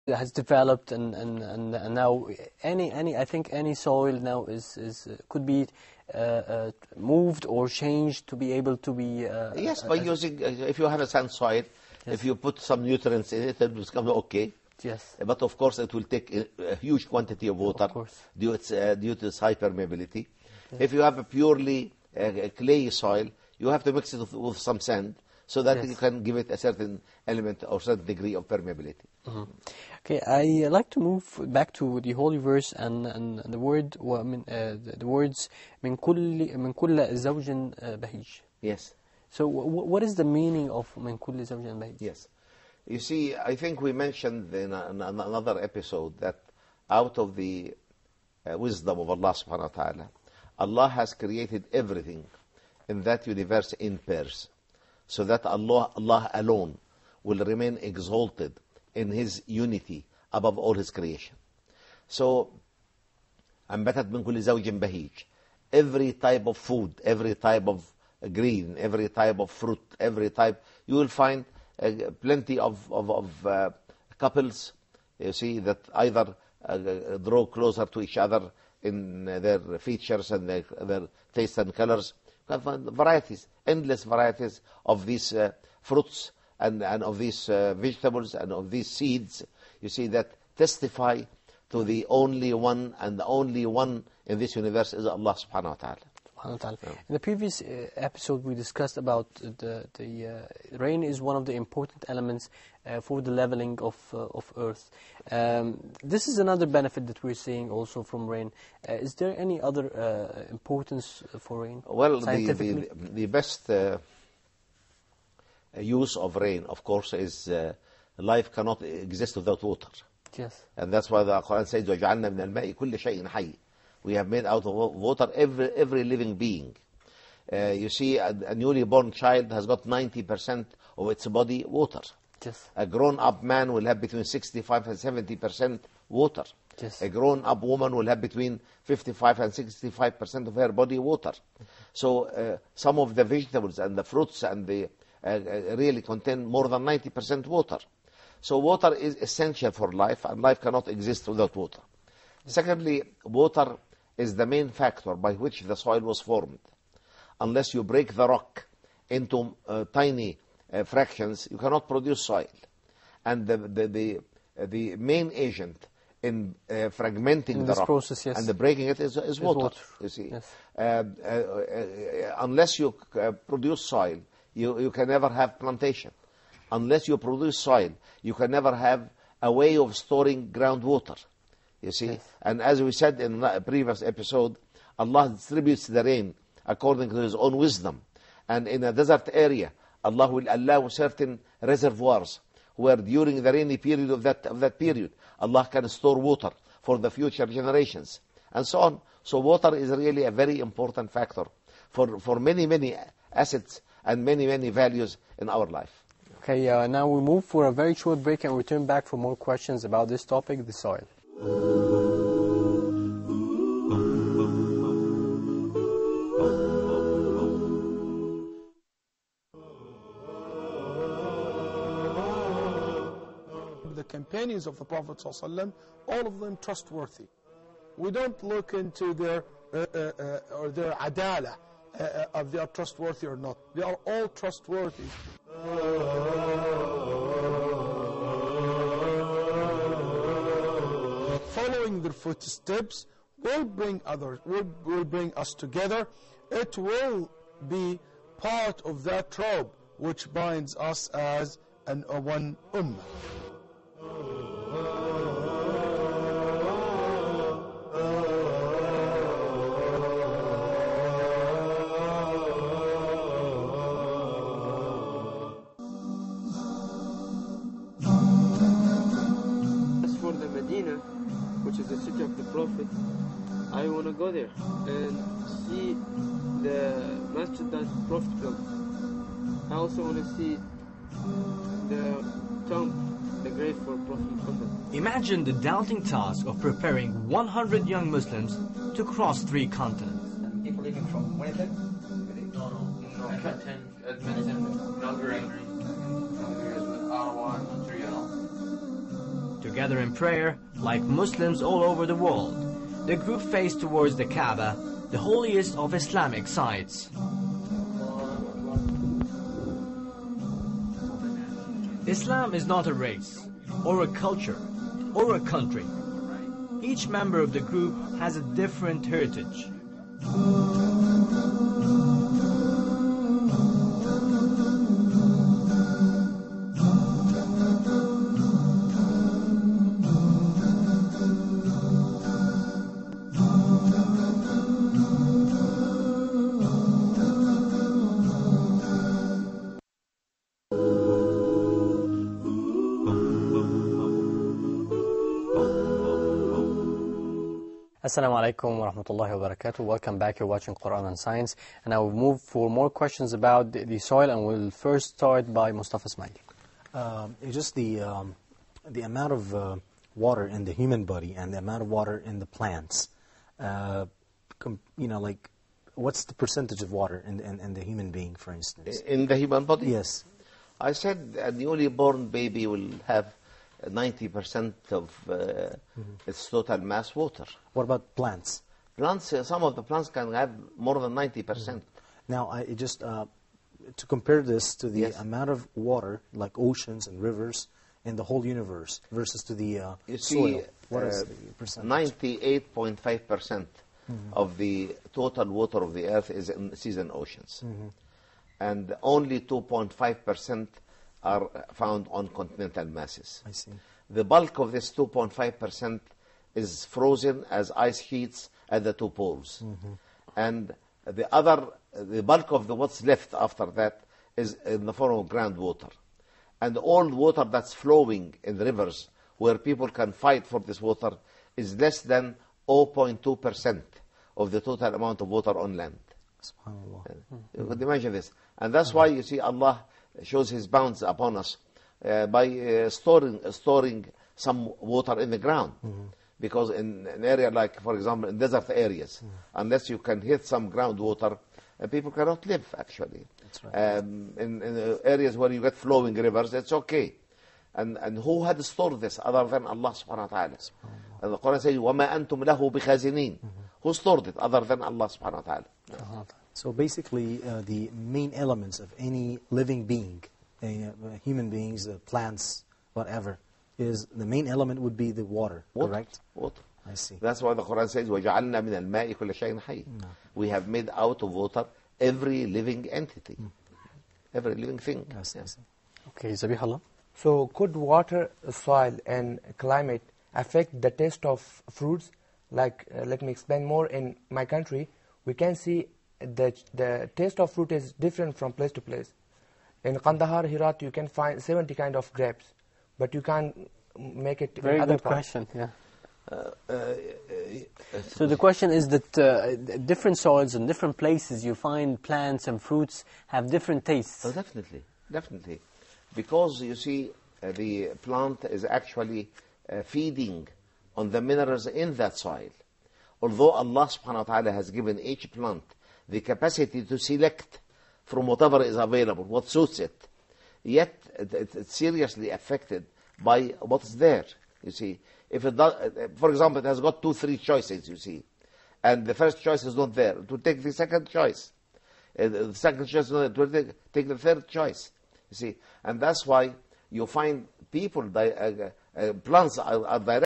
has developed, and now any I think any soil now is could be moved or changed to be able to be yes, by using if you have a sand soil, if you put some nutrients in it, it will become okay. Yes, but of course it will take a huge quantity of water due to its high permeability. If you have a purely clay soil, you have to mix it with some sand so that you can give it a certain element or certain degree of permeability. Okay, I like to move back to the holy verse and the word the words من كل زوج بهيج. Yes. So what is the meaning of من كل زوج بهيج? Yes. You see, I think we mentioned in another episode that out of the wisdom of Allah subhanahu wa ta'ala, Allah has created everything in that universe in pairs, so that Allah alone will remain exalted in His unity above all His creation. So, أنبتت من كل زوج بهيج. Every type of food, every type of green, every type of fruit, every type, you will find plenty of couples, you see, that either draw closer to each other in their features and their taste and colors. You can find varieties, endless varieties of these fruits and of these vegetables and of these seeds, you see, that testify to the only one, and the only one in this universe is Allah subhanahu wa ta'ala. In the previous episode, we discussed about the rain is one of the important elements for the leveling of Earth. This is another benefit that we're seeing also from rain. Is there any other importance for rain? Well, the best use of rain, of course, is life cannot exist without water. Yes. And that's why the Quran says, وَجَعَلْنَا مِنَ الْمَاءِ كُلِّ شَيْءٍ حَيٍّ. We have made out of water every living being. You see, a newly born child has got 90% of its body water. Yes. A grown-up man will have between 65 and 70% water. Yes. A grown-up woman will have between 55 and 65% of her body water. So some of the vegetables and the fruits and the really contain more than 90% water. So water is essential for life, and life cannot exist without water. Secondly, water is the main factor by which the soil was formed. Unless you break the rock into tiny fractions, you cannot produce soil. And the main agent in fragmenting the rock process, and breaking it is water. You see, unless you produce soil, you can never have plantation. Unless you produce soil, you can never have a way of storing groundwater. You see, and as we said in a previous episode, Allah distributes the rain according to His own wisdom. And in a desert area, Allah will allow certain reservoirs where during the rainy period of that period, Allah can store water for the future generations, and so on. So water is really a very important factor for many assets and many values in our life. Okay, now we move for a very short break and return back for more questions about this topic, the soil. The companions of the Prophet ﷺ, all of them trustworthy. We don't look into their or their adala, if they are trustworthy or not. They are all trustworthy. Following their footsteps will bring us together. It will be part of that robe which binds us as one ummah. Which is the city of the Prophet, I want to go there and see the masjid that the Prophet built. I also want to see the tomb, the grave for Prophet Muhammad. Imagine the daunting task of preparing 100 young Muslims to cross 3 continents. And people leaving from Winnipeg? No, Edmonton, Calgary, Ottawa, and Montreal. To Together in prayer, like Muslims all over the world, the group faced towards the Kaaba, the holiest of Islamic sites. Islam is not a race, or a culture, or a country. Each member of the group has a different heritage. Assalamu alaikum wa rahmatullahi wa barakatuh. Welcome back. You're watching Quran and Science. And now we'll move for more questions about the soil, and we'll first start by Mustafa Ismaili. Just the amount of water in the human body and the amount of water in the plants. Like what's the percentage of water in the human being, for instance? In the human body? Yes. I said a newly born baby will have 90% of its total mass water. What about plants? Plants, some of the plants can have more than 90%. Now, to compare this to the amount of water, like oceans and rivers, in the whole universe, versus to the soil, what is the percentage? 98.5% of the total water of the earth is in seas and oceans. And only 2.5% are found on continental masses. I see. The bulk of this 2.5% is frozen as ice sheets at the two poles. And the bulk of what's left after that is in the form of groundwater. And all water that's flowing in the rivers where people can fight for this water is less than 0.2% of the total amount of water on land. SubhanAllah. You could imagine this. And that's why you see Allah shows His bounds upon us by storing some water in the ground. Because in an area like, for example, in desert areas, unless you can hit some groundwater, people cannot live, actually. That's right. In areas where you get flowing rivers, it's okay. And who had stored this other than Allah subhanahu wa ta'ala? And the Quran says, وَمَا أَنْتُمْ لَهُ بِخَازِنِينَ. Who stored it other than Allah subhanahu wa ta'ala? So basically, the main elements of any living being, human beings, plants, whatever, is the main element would be the water, correct? Water. I see. That's why the Quran says, وَجَعَلْنَا مِنَ الْمَاءِ كُلَّ شَيْءٍ حَيٍّ. We have made out of water every living entity, every living thing. Yes, yes. Okay, Zabihallah. So could water, soil and climate affect the taste of fruits? Like, let me explain more. In my country, we can see that the taste of fruit is different from place to place. In Kandahar, Herat, you can find 70 kind of grapes, but you can't make it Very in other good parts. question, yeah. So the question is that different soils and different places you find plants and fruits have different tastes. Oh, definitely, definitely. Because you see, the plant is actually feeding on the minerals in that soil. Although Allah subhanahu wa ta'ala has given each plant the capacity to select from whatever is available, what suits it, yet it's seriously affected by what's there, you see. If it does, for example, it has got 2-3 choices, you see, and the first choice is not there, it will take the second choice. The second choice is not there, it will take the third choice, you see. And that's why you find people, plants are direct